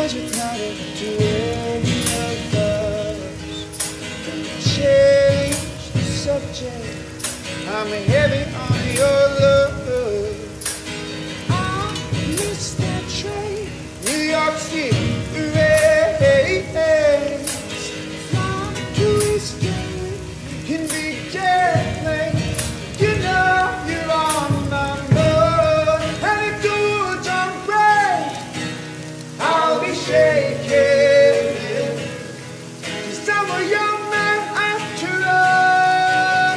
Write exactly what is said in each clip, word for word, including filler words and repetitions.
'cause you're crowded to any of us. Change the subject, I'm heavy on your love. I miss that train, New York City race. Fly to Eastern can be deadly. You know you're on my mind, and if the woods don't break, I'll be shaking. 'Cause I'm a young man after all.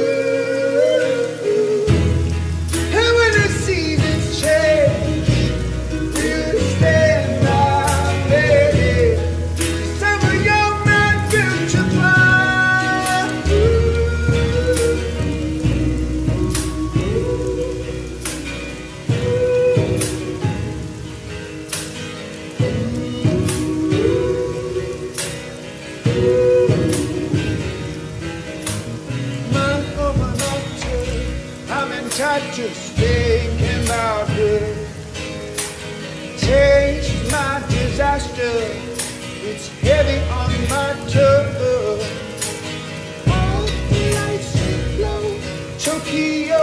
And when the seasons change, you stand by me. 'Cause I'm a young man built to fly. Man over matter, I'm entitled to thinking about her. Taste my disaster, it's heavy on my tongue. All the lights glow, Tokyo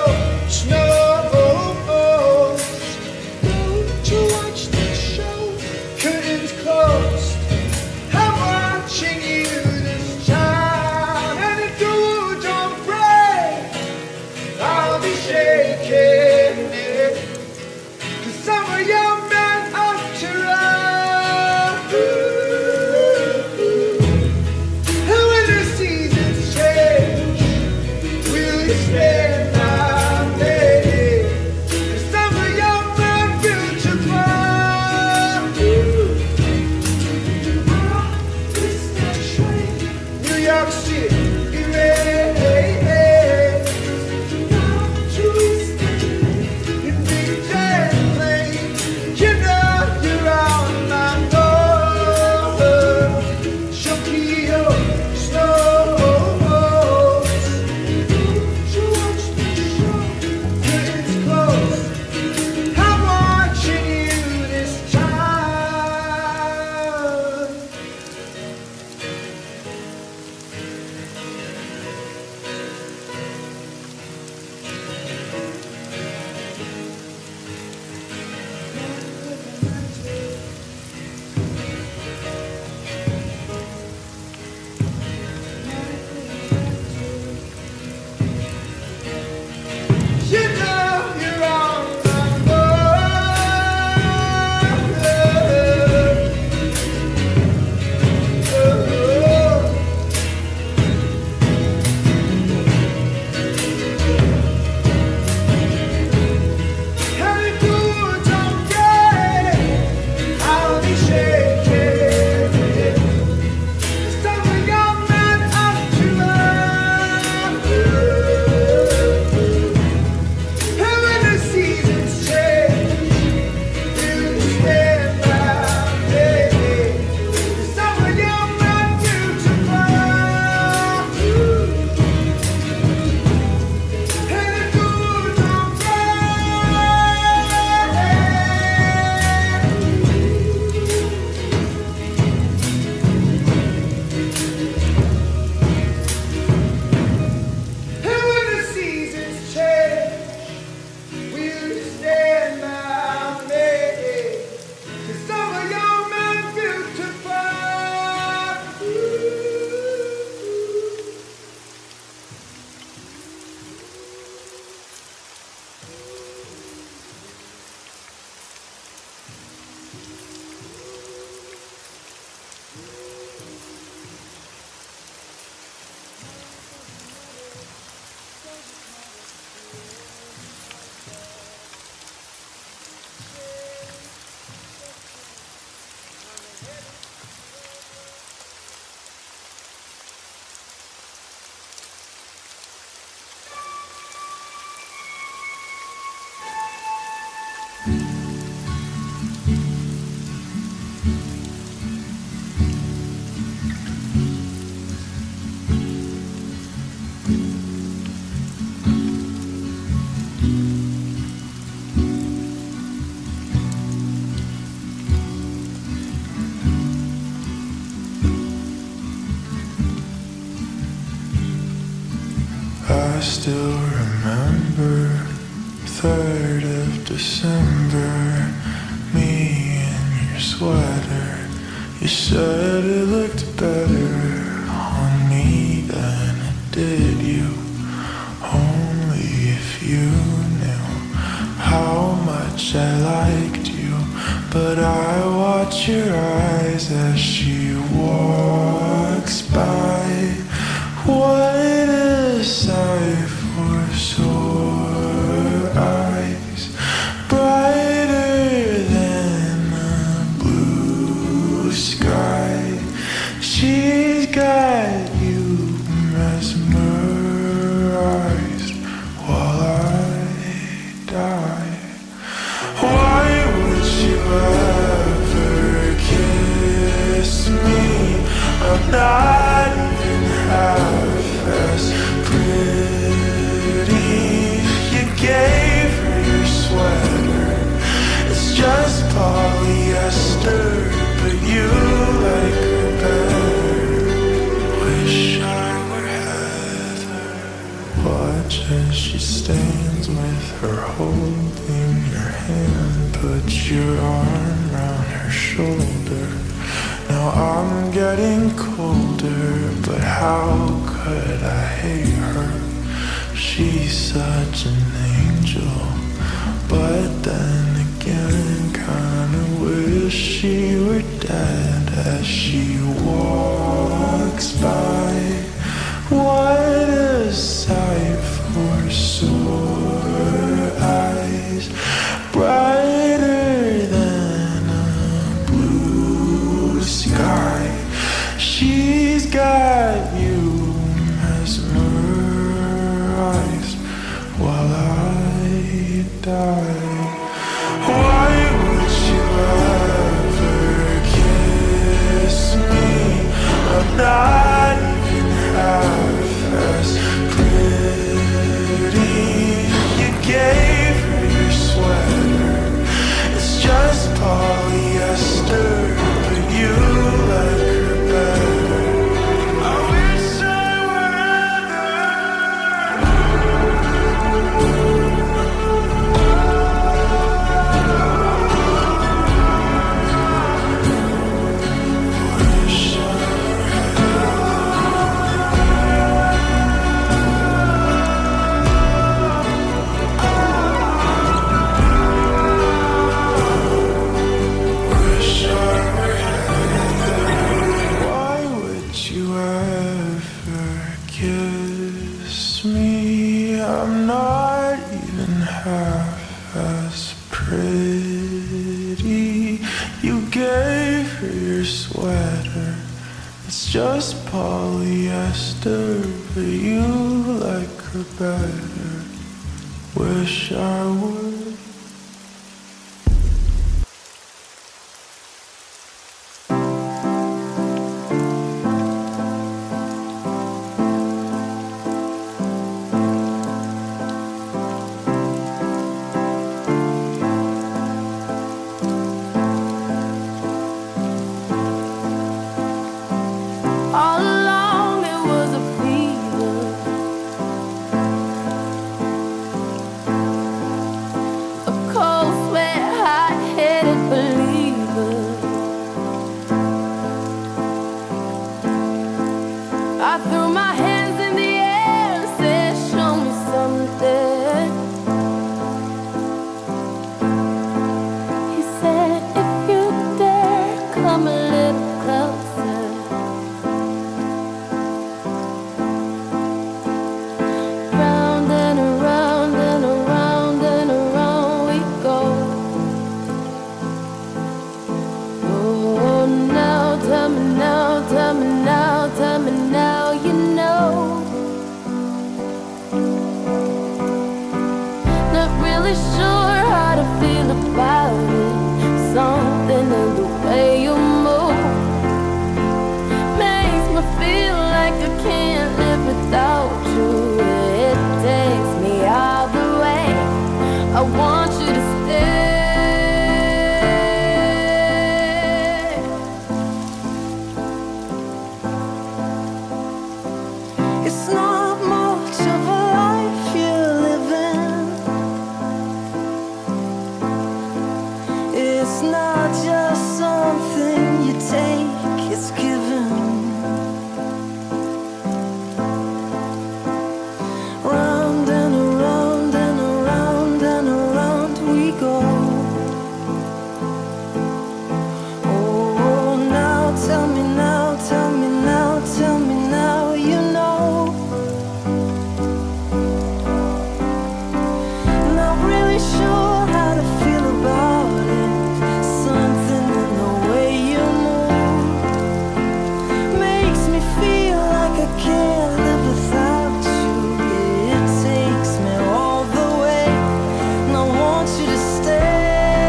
snows. Don't you watch the show? Curtains closed. I'm watching you this time, and if the woods don't break, I'll be shaking it. 'Cause I'm a young man after all. still remember third of December, me in your sweater. You said it looked better on me than it did you. Only if you knew how much I liked you. But I watch your eyes as she walks by. What a sight for sore eyes, brighter than a blue sky. She's got you mesmerized while I die. Why would you ever kiss me? I'm not even half as pretty. You gave her your sweater. It's just polyester, but you like her better. Wish I were Heather. Watch as she stands with her holding your hand. Put your arm around her shoulder. Now I'm getting colder, but how could I hate her? She's such an angel, but then again, kinda wish she were dead as she walks by. What a sight for sore eyes, brighter than a blue sky. She's got you mesmerized while I die. Why would you ever kiss me? I'm not even half as pretty. You gave her your sweater. It's just polyester, but you like her better. I wish I were Wish I Wish I were Heather. Why would you ever kiss me? I'm not even half as pretty. You gave her your sweater. It's just polyester, but you like her better. Wish I would. All along it was a fever. It's not just something you take, it's given. Round and around and around and around we go. Oh, now tell me now, tell me now, tell me now, you know. Not really sure how to feel about it. Something in the way you move makes me feel like I can't live without you. It takes me all the way, and I want you to stay.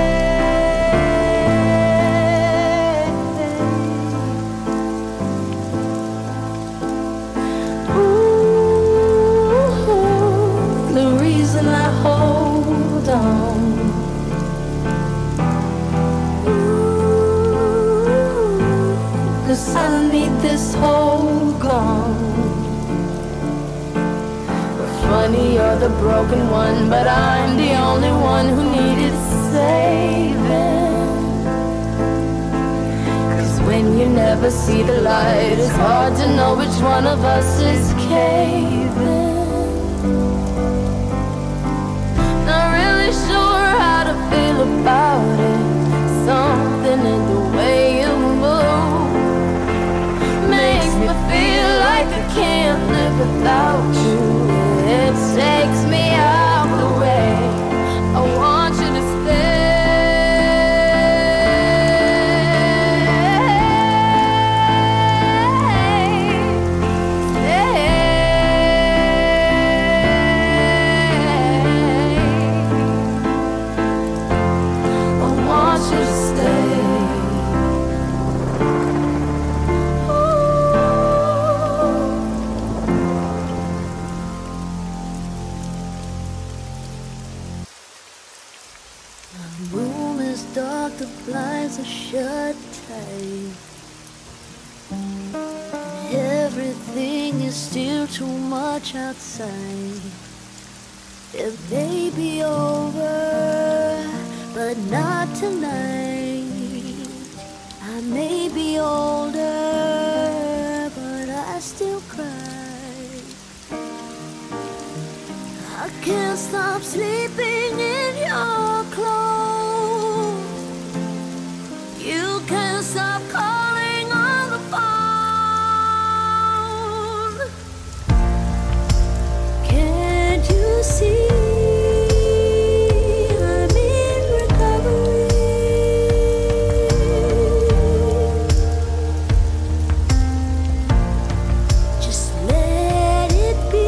Ooh, the reason I hold on. Cause I need this whole gone. Funny, you're the broken one, but I'm the only one who needed saving. Cause when you never see the light, it's hard to know which one of us is caving. Not really sure how to feel about it. Something in the way you move makes me feel like I can't live without you. It takes me out the way. I want you to stay. Stay. I want you to stay. The room is dark, the blinds are shut tight. Everything is still too much outside. It may be over, but not tonight. I may be older, but I still cry. I can't stop sleeping in your clothes. You can't stop calling on the phone. Can't you see I'm in recovery? Just let it be.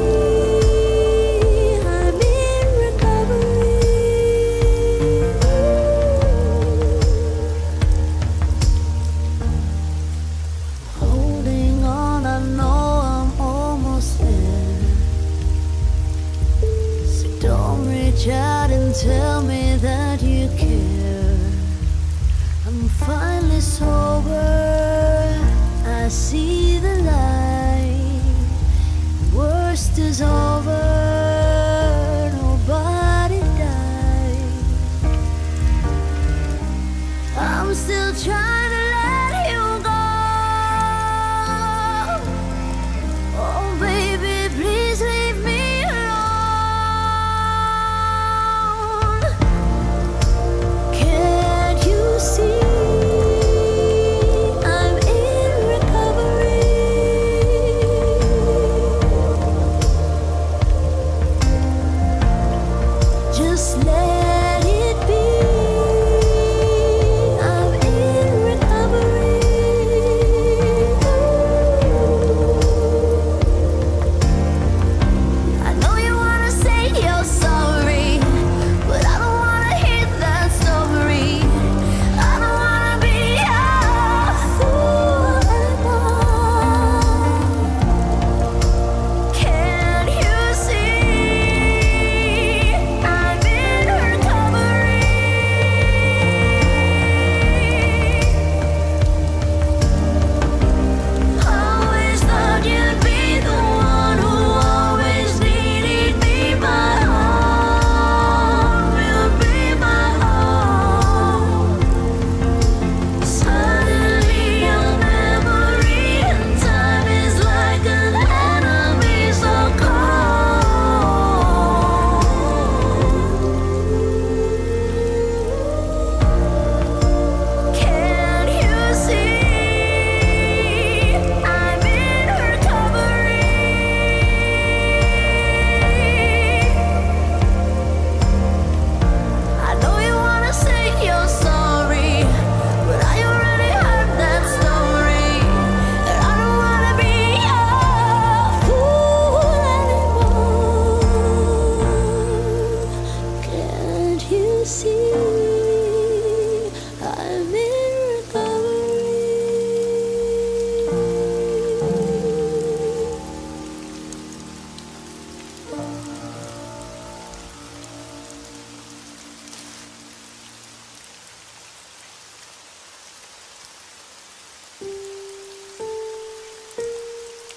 I'm in recovery. Holding on, I know I'm almost there. So don't reach out and tell me that you care. I'm finally sober, I see the light. Worst is over, nobody died. I'm still trying to let you go. Oh baby, please leave me alone. Can't you see I'm in recovery?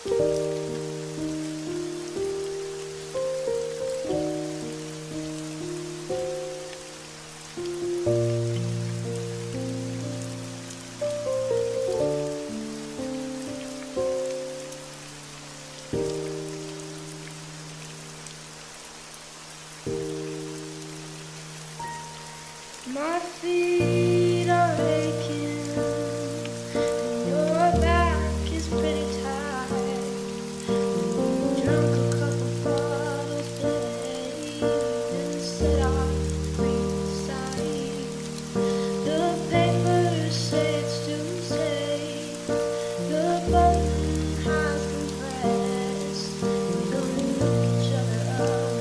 My feet are aching, and your back is pretty tight. You drank a couple bottles today, and said I'd breathe aside. The papers say it's Tuesday, the button has been pressed. We're gonna look each other up.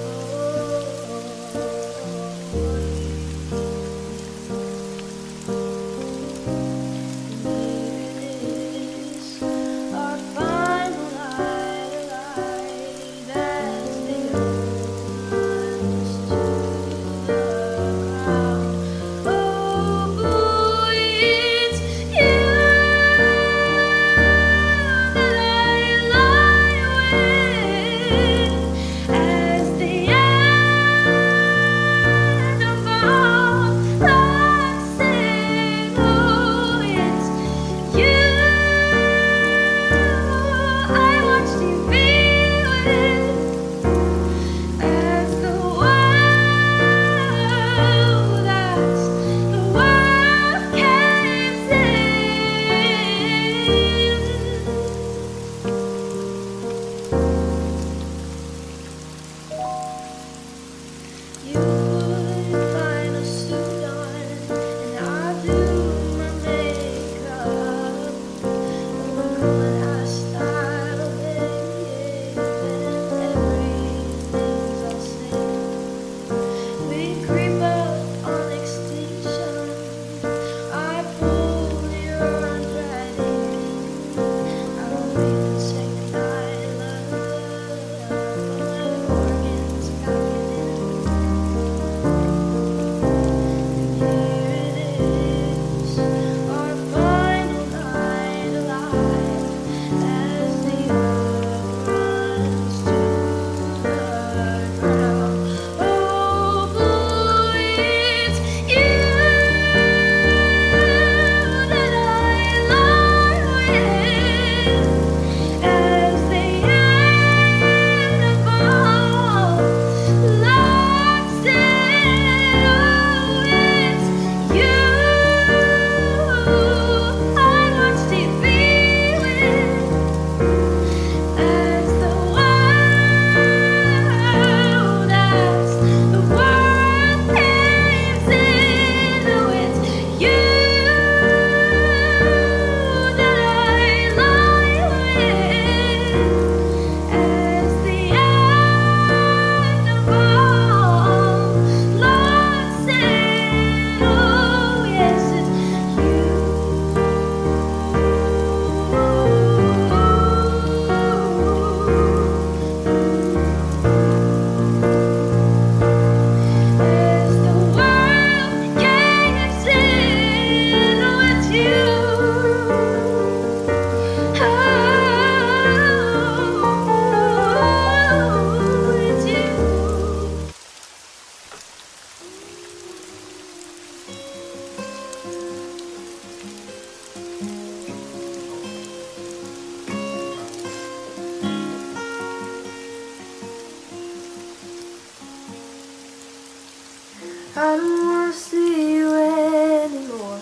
I don't wanna see you anymore,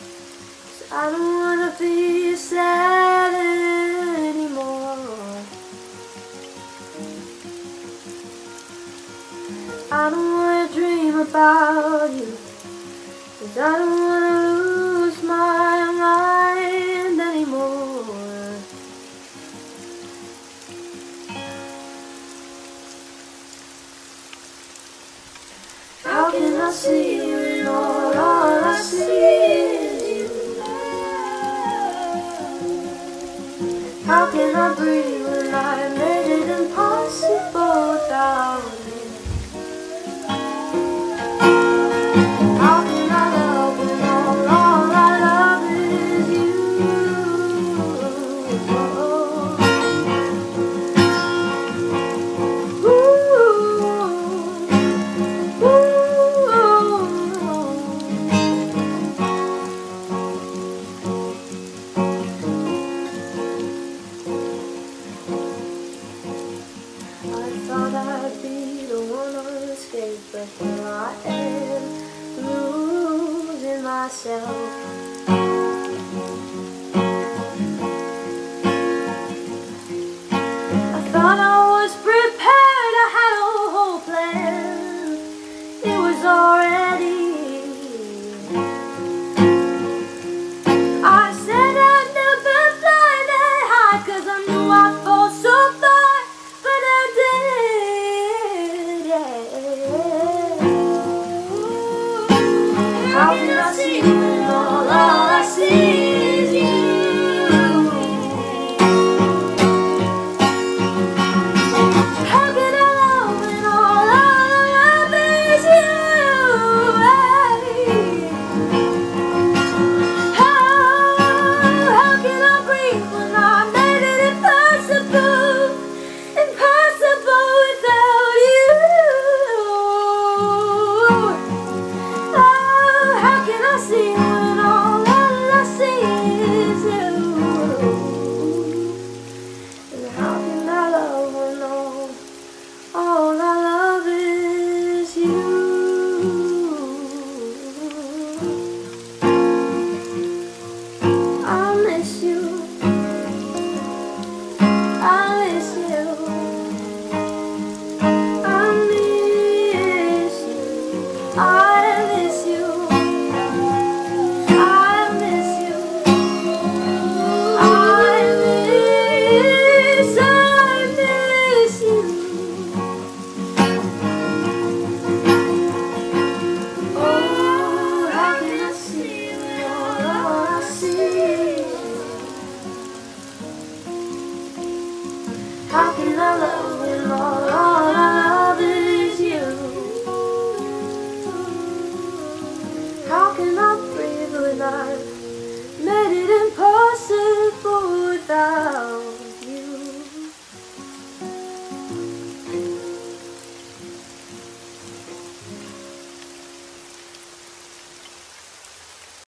'cause I don't wanna be sad anymore. I don't wanna dream about you, 'cause I don't wanna lose my mind anymore. How can I see you and all, all I see is you? How can I breathe when I made it impossible without you? How can I love when all, all I love is you? Oh. I thought I